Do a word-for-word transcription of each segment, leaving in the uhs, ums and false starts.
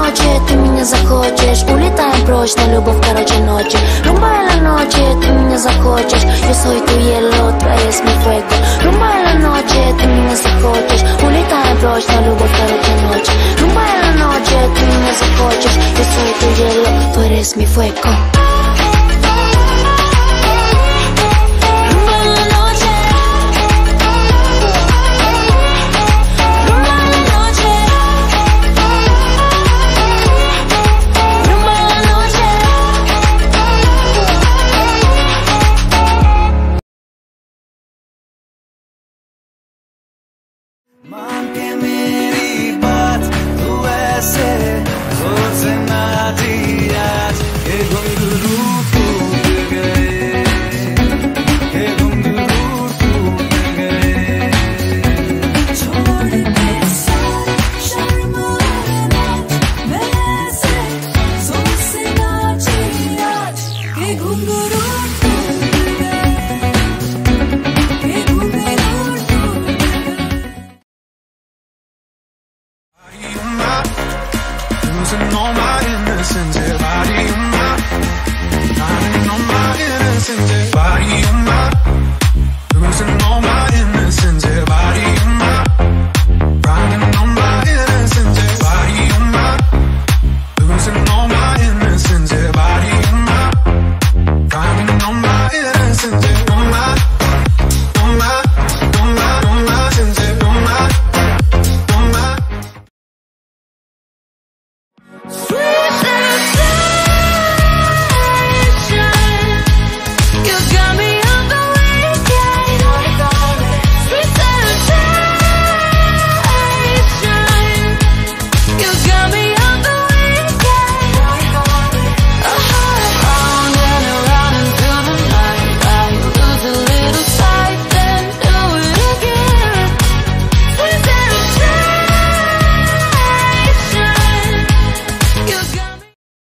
ночи, ты меня захочешь. Улетаем прочь на любовь, короче, ночи. Rumba en la noche, ты меня захочешь. Yo soy tu hielo, tú eres mi fuego. Rumba en la noche, ты меня захочешь. Улетаем прочь на любовь, короче, ночи. Rumba en la noche, ты меня захочешь. Yo soy tu hielo, tú eres mi fuego. मान के मेरी बात तू ऐसे सोचे ना थी आज के घुंघरू टूट गए, के घुंघरू टूट गए। छोड़ के सारे शर्म और लाज, मैं ऐसे सोचे ना थी आज के घुंघरू टूट गए, के घुंघरू Losing all my innocence, yeah, body on my, lying on my innocence, yeah, body on my, losing all my innocence, yeah, body on my, riding on my innocence, yeah, body on my, losing all my innocence, yeah, body on my, riding on my innocence, yeah, on my, on my, on my, on my, innocence, on my, on my. Sweet temptation, you got me on the weekend. Sweet temptation, you got me on the weekend. Round and around until the night light, lose a little sight, then do it again. Sweet temptation, you got me.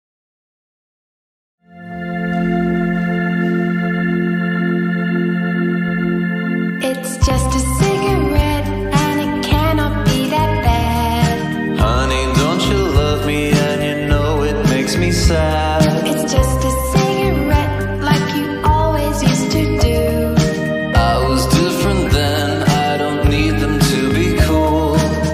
It's just a cigarette and it cannot be that bad. Honey, don't you love me and you know it makes me sad. It's just a cigarette like you always used to do. I was different then, I don't need them to be cool.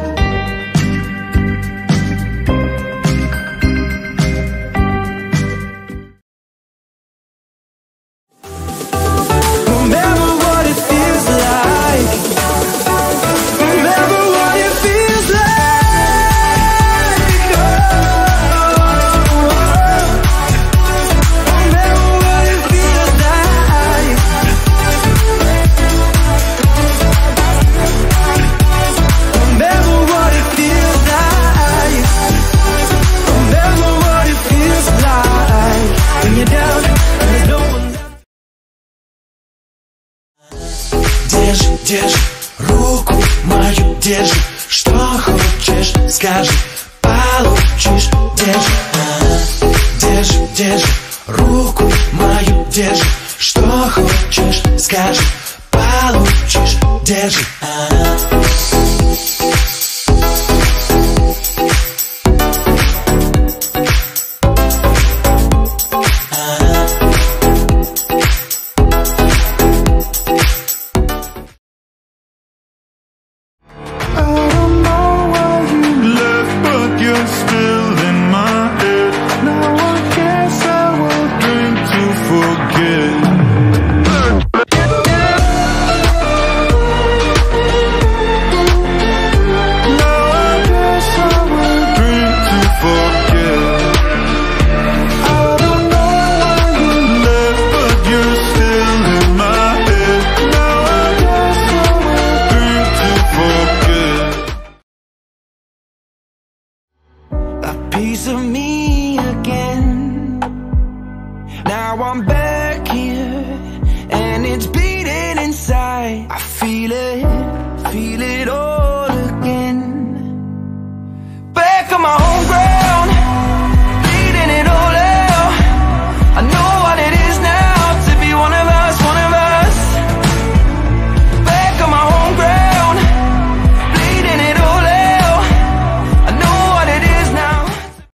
Remember what it feels like. Remember what it feels like. Oh, remember what it feels like. Remember what it feels like. Remember what it feels like when you're down and there's no one there. Держи, держи, руку мою держи. Что хочешь, скажи, получишь. Держи, а, держи, держи, руку мою держи. Что хочешь, скажи, получишь. Держи, а. I don't know why you left, but you're still in my head. Now I guess I will drink to forget. Now I guess I will drink to forget. I don't know why you left, but you're still in my head. Now I guess I will drink to forget. A piece of me again. Now I'm back here and it's beating inside. I feel it, feel it all again. Back on my home ground, bleeding it all out. I know what it is now to be one of us, one of us. Back on my home ground, bleeding it all out. I know what it is now.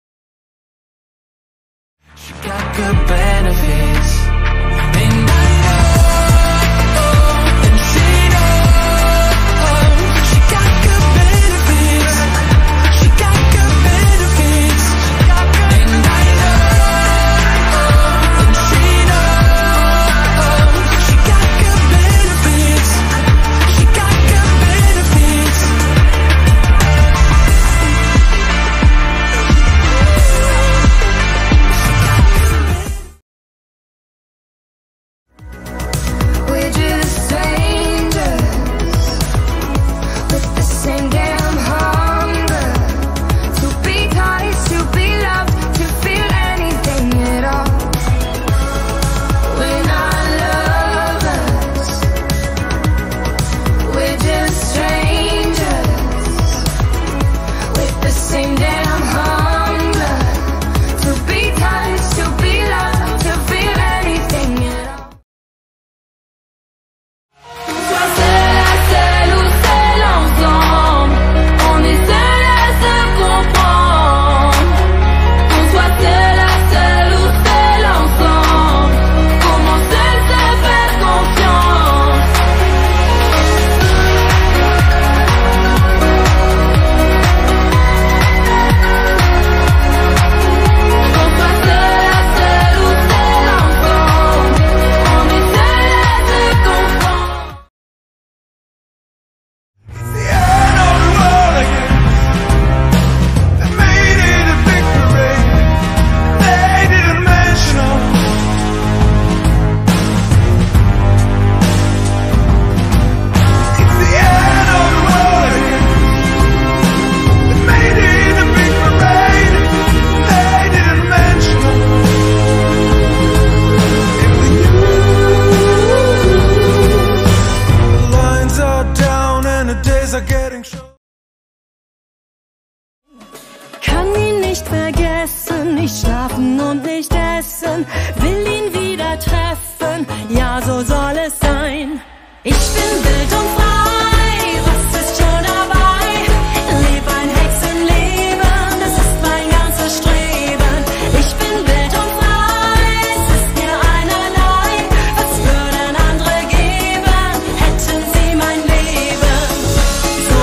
nicht vergessen, nicht schlafen und nicht essen, will ihn wieder treffen, ja so soll es sein. Ich bin wild und frei, was ist schon dabei? Leb ein Hexenleben, das ist mein ganzes Streben. Ich bin wild und frei, es ist mir einerlei, was würden andere geben, hätten sie mein Leben so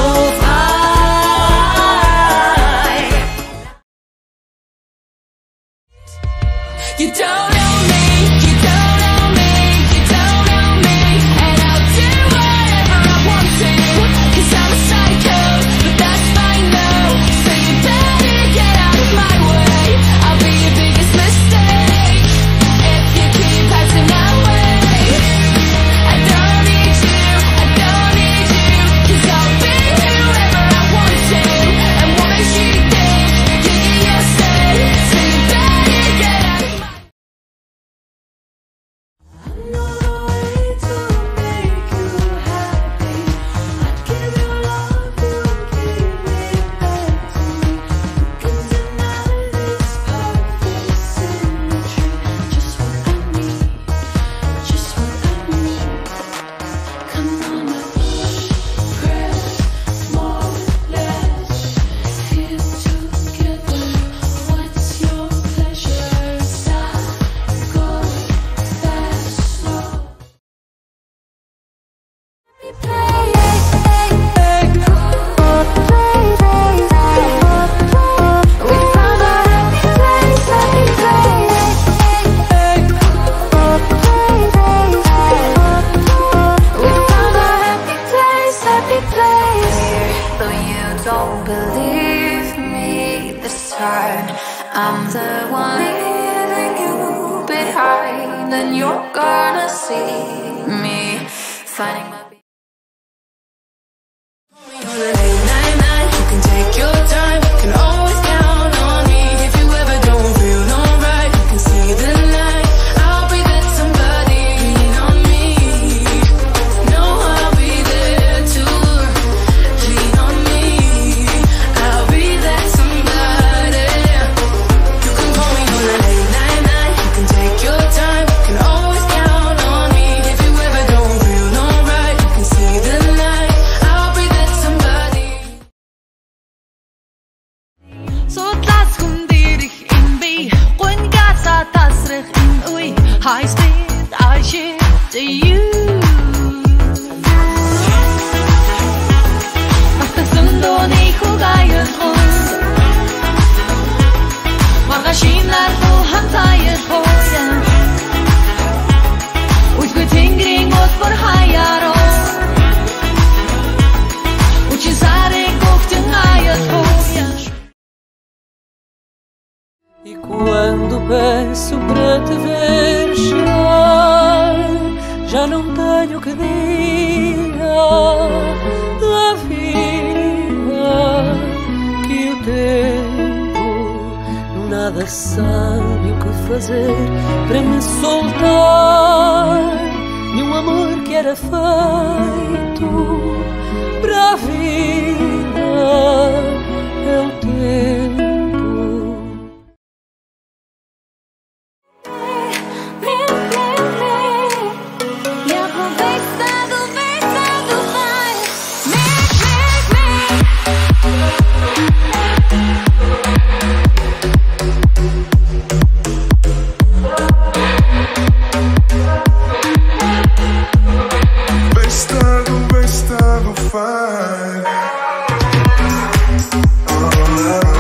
frei. You don't know me, you don't know me, you don't know me, and I'll do whatever I want to, 'cause I'm a psycho, but that's fine though, so you better get out of my way. I'll be your biggest mistake if you keep passing my way. I don't need you, I don't need you, 'cause I'll be whoever I want to, and what makes you think you get your say, so you better get out of my way. Though you don't believe me this time, I'm the one leaving you behind, and you're gonna see me finding my beat. On a late night night, you can take your time, can always count on me. If you ever don't feel alright, you can see the light. I'll be that somebody, lean on me. No, I'll be there too. Lean on me, I'll be that somebody. You can call me on a late night night, you can take your time, can always count on me. If you ever don't feel alright, you can see the light. I'll be that somebody. Судлаас хүндэрэх юм би гунгасаа тасрах энэ үе high speed I ship to you. Ахтасан дооны хугаяр хоо маргашинар хоо хантаяр хоо үгүй тэнгэрийн отбор хаяароо үчин сарын гогтэн аяр хоо. E quando peço pra te ver chegar, já não tenho que diga da vida, que o tempo nada sabe o que fazer para me soltar de um amor que era feito para a vida. É o tempo. Besta do, besta do fine. Oh,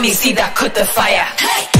me see that cut the fire. Hey.